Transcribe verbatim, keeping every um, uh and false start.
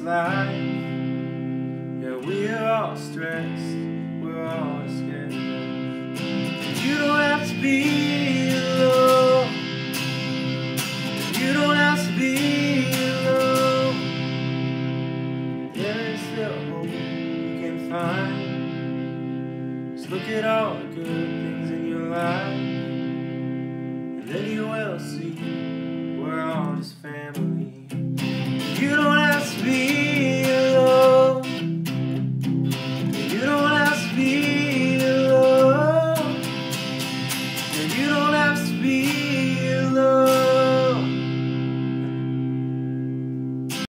life. Yeah, we're all stressed, we're all scared. You don't have to be alone. You don't have to be alone. There is still hope you can find. Just look at all the good things in your life, and then you will see we're all just fans.